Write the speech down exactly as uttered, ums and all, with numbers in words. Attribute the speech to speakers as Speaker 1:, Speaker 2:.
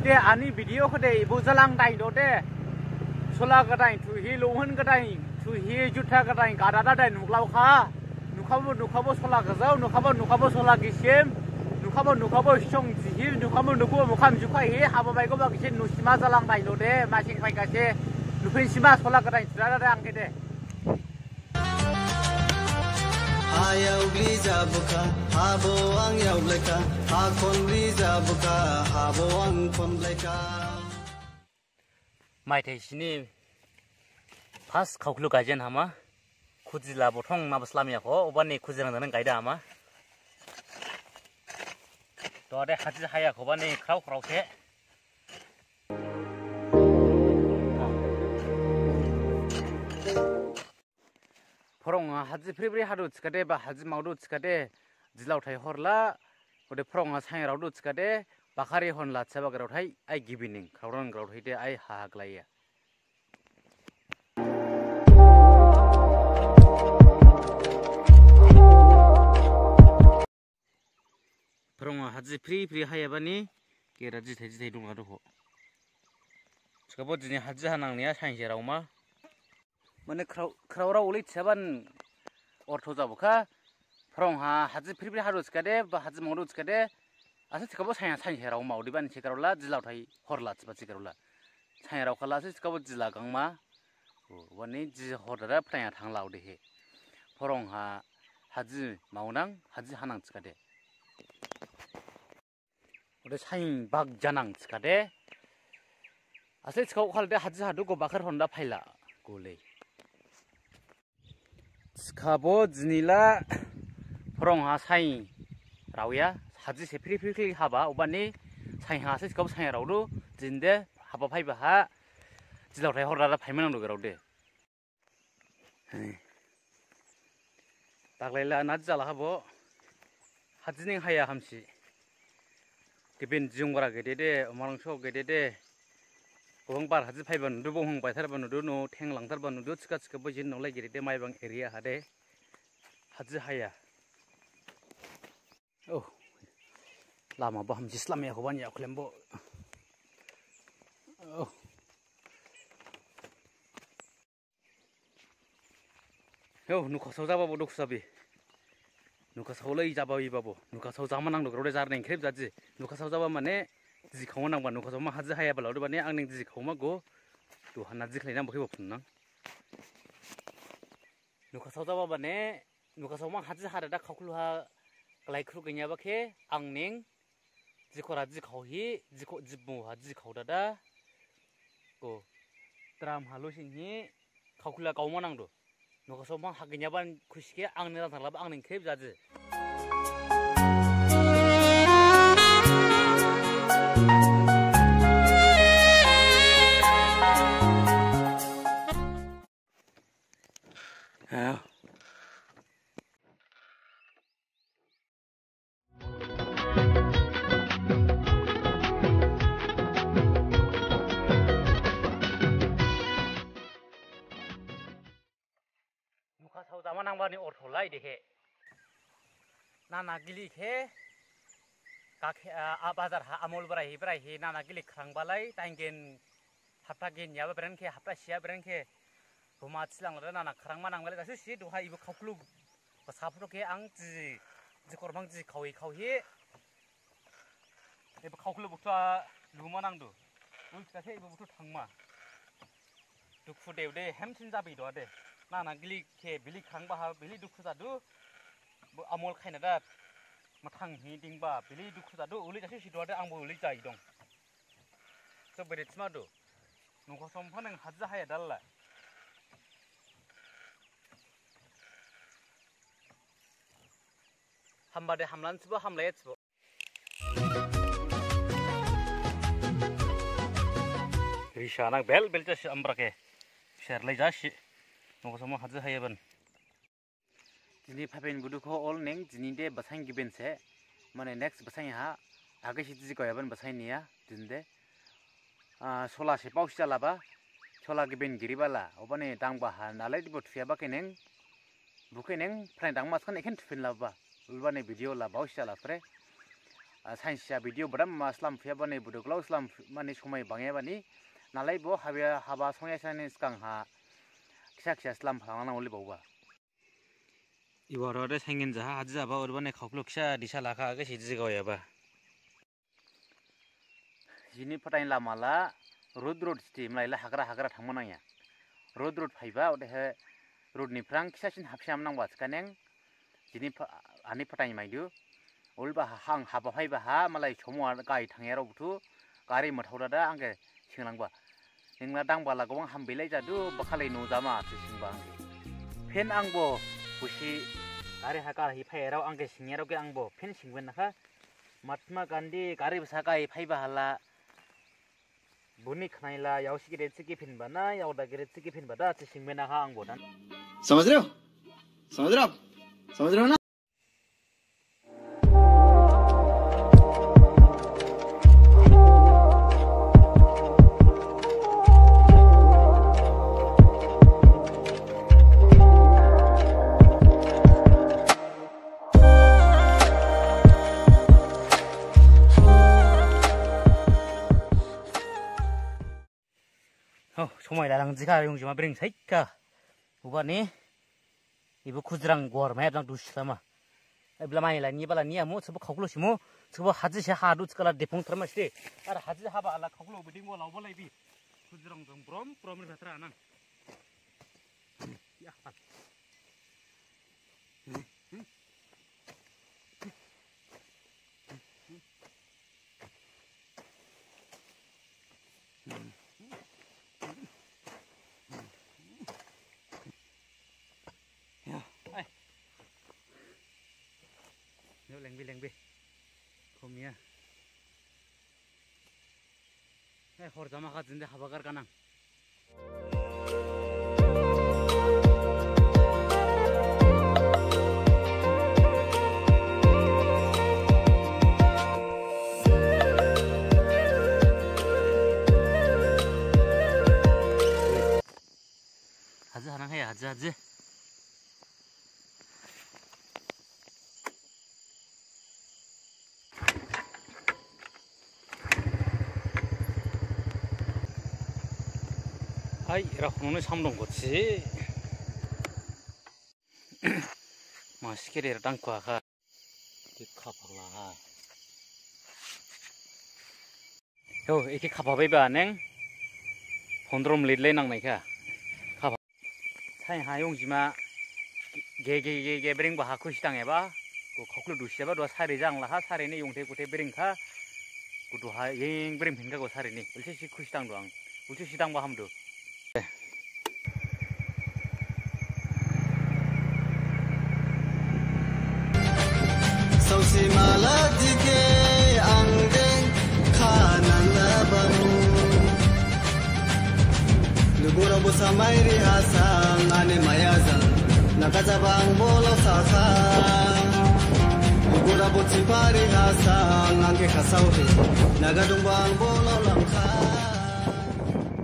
Speaker 1: दे आनी वीडियो को दे बुझलांग दाई दो दे सोला गदाई तु ही लोहन गदाई तु ही जुथा गदाई गादा दाई नुक्लाव खा नुखाबो नुखाबो सोला गजाव नुखाबो नुखाबो सोला गिसेम नुखाबो नुखाबो सं जिहि नुखाबो नुखो मुखाम जुखाय हे हाबो बायगो बागिसे नुसिमा जालां दाई दो दे मासिं फायगासे नुफिनसिमा सोला गदाई तुरा दा आंके दे
Speaker 2: Ayaw bliza buka, habo ang yaw leka, hakon bliza buka, habo ang kon leka.
Speaker 3: Mai thai sini pas khawklu gajen hama, khujila bothong mabaslamia ko, obani khujirang dan gaida hama. To ade haji haya ko bani kraw kraw the. Porong haji free hadu tskade ba haji maudu tskade jilau thai horla ode porong sang raudu tskade bakari honla chaba grau thai ai gibining khawron grau thai de ai ha haglaya porong haji free free haya bani ke raji thai thai dung adu ho chkabo jini haji hanang nia sang je rauma Mana crowd ulit seban orto jabuka from ha haji free harus kade ba haji modus kade asa sikabo saya saya herau mau di ban sikarola jilau thai horla chba sikarola saya rau khala asa sikabo jila gangma wani ji hordara praya thanglau de he from ha haji maunang haji hanang chkade ode sain bag janang chkade asa sikabo khalde haji hadu go bakar honda phaila gole Skabo jinila porong ha sai rauya haji se free free haba obani sai ha se skabo sai raudu jinde haba phaiba ha jilau thai horra phaimanang do garaude takleila na jala habo hajining haya hamsi kebin jungbara gedede marangso gedede Bong bar haji phaiban nudu bong bai tharban nudu no thenglang tharban nudu chika chika bojin no lagi de mai bang area hade haji haya oh lama ba ham islam ya ko ban ya khlembo oh yo nuka sauja ba bodok sabi nuka saulai jaba wi babo nuka sauja manang do grode jar neng khrep jaji nuka sauja ba mane ji khawma nang ba nuka sauja ma haji haya ba lawde bane ang ning ji khawma go tu hana ji khlaina bokhe bopun nang nuka sauja ba bane nuka sauja ma haji hara da khawklu ha klai khru genya ba khe ang ning ji khora ji khawhi ji kho ji bu ha ji khawda da ko tram halu singhi khawkula kauma nang do nuka sauja ma hagenya ban khushike ang ning tharla ba ang ning khrep jaji Yeah. Nuka sauja manang bani ortholai dehe. Nana gili khe kakhe a bazar ha amol brai brai he nana gili khrang balai taingen hapta gen ya bren khe hapta sia bren khe Buma silang lada nana kerang manang balik kasih sih doa ibu kau klub pasapro ke ang ji ji korban ji kau kau he ibu kau klub buka luma nang do ulus kasih ibu butuh thangma dukfu deh deh hem cinta bido deh nana gili ke bili kerang bah bili dukfu tadu amol kain ada matang hiding bah bili dukfu tadu ulus kasih sih doa deh ang boleh jai dong so berit semua do nunggu sompan yang haja haya dalla hamba de hamlan sebuah hamlet sebuah Risha anak bel bel jas ambrake share lay jas nunggu semua haja haya ban ini papen budu ko all neng jini de basang giben se mana next basang ha agak sih jiji kaya ban basang ni ya jinde sola se pau sila ba sola giben giri bala obane dang bahan nalai di bot fiaba keneng bukan neng pernah dang mas kan ikan tufin laba ulbane video la bau sila pre
Speaker 1: साइन्सया भिडिअ बड़ा मा स्लाम फिया बने बुदगलाव स्लाम माने समय बाङे बानि नालाय बो हाबा हाबा संया साने स्कां हा खिसा खिसा स्लाम फालांना ओलि बावबा
Speaker 3: 이거를 생긴 자 하지 잡아 얼번에 커플럭샤 리샤라가 그 시지가야바
Speaker 1: जिनि फटाइन लामाला रोड रोड स्टि मलाइला हाग्रा हाग्रा थांमोनाया रोड रोड फाइबा ओदेहे रोडनिफ्रां खिसासिन हाबसियाम नांबा स्कानें जिनि आनि फटाइन माइदु ओलबा हां हाबा फाइबा हा मलाइ समवा गाय थांयाराव बुथु गारि मथावदा आंगे सिंलांबा नोंना दांबाला गोबां हामबेलाय जादु बखालै न जामा सिंबा आंगे फेन आंबो बुसि गारि हागा हि फाइराव आंगे सिंयाराव गे आंबो फेन सिंगोन नाखा महात्मा गांधी गारि बसा गाय फाइबा हाला बुनी खनाइला यावसी गिरे चिकी फिन बना यावदा गिरे चिकी फिन बदा चिसिंग में ना आंग बोदान
Speaker 2: समझ रहे हो समझ रहे हो आप समझ रहे हो ना
Speaker 3: 어, 정말 나랑 지가 용지 마 브링 사이까 우바니 이거 쿠즈랑 고르 매랑 두시라마 블라마이라 니발라 니야 뭐 저거 거글로시 뭐 저거 하지시 하루 스칼라 대풍 트마시 아 하지 하바 알라 거글로 비딩 뭐 라오발라이비 쿠즈랑 좀 브롬 브롬을 받더라 나 야 lengbi lengbi komia eh hor jama ka jinde habagar kanang haji hanang he haji haji 아이, 이라고는 삼동 거지. 맛있게 땅고 아가. 이카 봐라. 요, 이렇게 가봐봐봐 안 본드롬 리레이 낭나이카. 가봐. 사인 하용지마 게게게게 브링바 하쿠 시당해봐. 그 거꾸로 두시봐. 너 사리장 라하 사리네 용대 고대 브링카. 구두 하 잉 브링 빈가고 사리니. 울치시 쿠시당도 앙. 울치 시당바 함도.
Speaker 2: Sausi maladike angdeng kanala baru Nugura busa mairi hasang ane mayazang nakajabang bolo saka Nugura busi pari hasang angge kasauhi nagadungbang bolo langka